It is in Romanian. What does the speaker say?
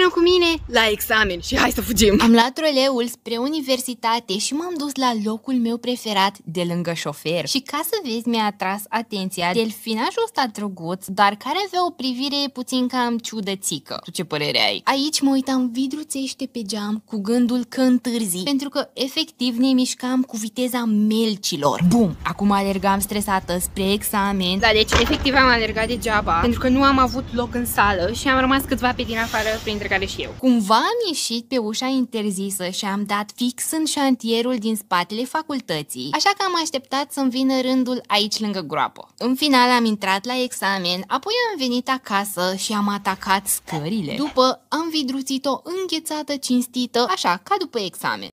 Vină cu mine la examen și hai să fugim. Am luat troleul spre universitate și m-am dus la locul meu preferat de lângă șofer. Și ca să vezi, mi-a atras atenția delfinașul ăsta drăguț, dar care avea o privire puțin cam ciudățică. Tu ce părere ai? Aici mă uitam vidruțește pe geam cu gândul că întârzi, pentru că efectiv ne mișcam cu viteza melcilor. Bum! Acum alergam stresată spre examen. Da, deci efectiv am alergat degeaba, pentru că nu am avut loc în sală și am rămas câțiva pe din afară, printre care și eu. Cumva am ieșit pe ușa interzisă și am dat fix în șantierul din spatele facultății, așa că am așteptat să-mi vină rândul aici lângă groapă. În final am intrat la examen, apoi am venit acasă și am atacat scările. După am vidruțit-o înghețată cinstită, așa ca după examen.